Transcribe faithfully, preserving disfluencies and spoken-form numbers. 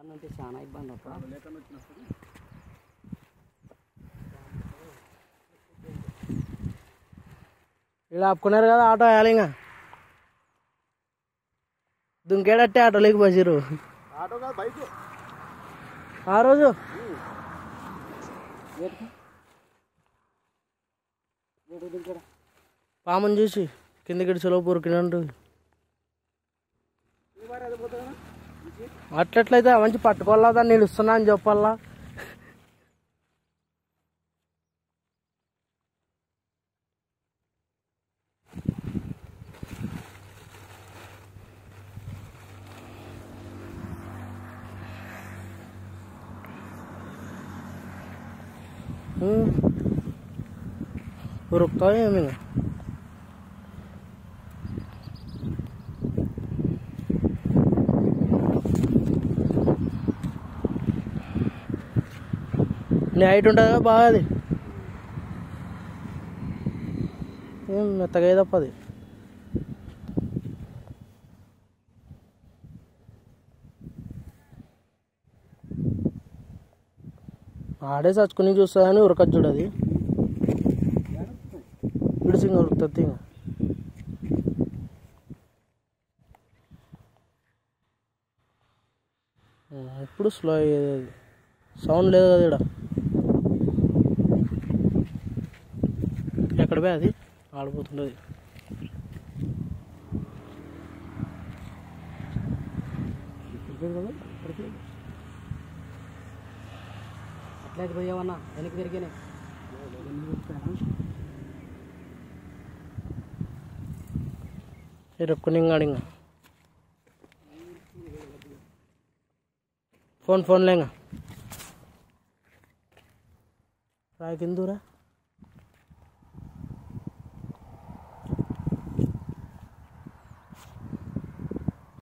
అంటే చాలా ఇబ్బంది అక్కడ ఇలా ఆపుకున్నారు కదా ఆటో వేయాలి ఇంకా దుంకేడట్టే ఆటోలోకి బసిరు ఆటో కాదు బైక్ ఆ రోజు పాముని చూసి కిందకి చెలవు పొరికినట్టు అట్లట్లయితే మంచి పట్టుకోవాలా దాన్ని నిలుస్తున్నా అని చెప్పాలా ఉరుకుతావు ఏమి నీ హైట్ ఉంటుంది కదా బాగా అది ఏం మెత్తగా తప్ప అది ఆడే చచ్చుకుని చూస్తా కానీ ఉరకచ్చు చూడు అది విడిసింగ్ ఉరుకుతుంది ఇంకా ఇప్పుడు స్లో అయ్యేది అది సౌండ్ లేదు కదా ఇక్కడ ఎక్కడ పోయి అది ఆడిపోతుండేది అట్లయితే పోయావన్నా వెనక్కి తిరిగానే ఇరుక్కునింగాడు ఇంకా ఫోన్ ఫోన్ లేంగా రాయి కిందూరా